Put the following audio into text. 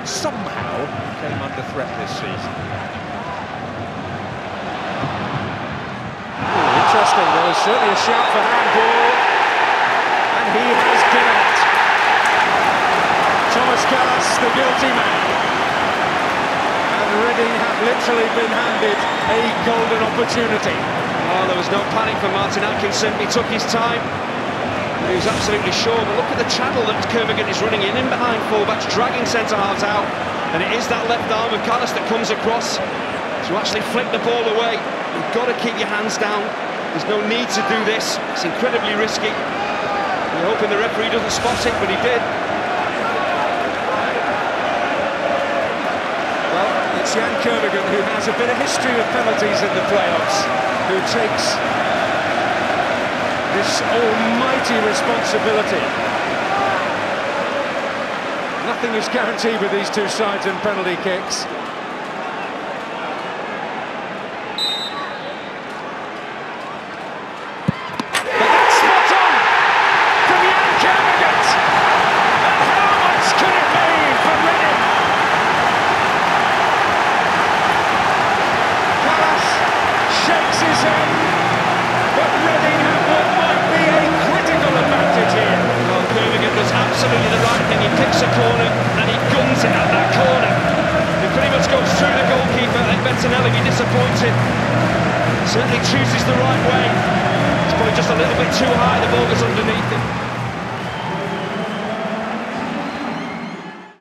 somehow came under threat this season. Interesting, there was certainly a shout for handball, and he has given it. Thomas Callas, the guilty man. And Reading have literally been handed a golden opportunity. Oh, there was no panic for Martin Atkinson. He took his time. He was absolutely sure. But look at the channel that Kermorgant is running in behind fullbacks, dragging centre-halves out. And it is that left arm of Callas that comes across to actually flick the ball away. You've got to keep your hands down. There's no need to do this. It's incredibly risky. We're hoping the referee doesn't spot it, but he did. Well, it's Yann Kermorgant, who has a bit of history with penalties in the playoffs, who takes this almighty responsibility. Nothing is guaranteed with these two sides in penalty kicks. Absolutely the right thing. He picks a corner and he guns it at that corner. He pretty much goes through the goalkeeper. And Bettinelli be disappointed. Certainly chooses the right way. It's probably just a little bit too high. The ball goes underneath him.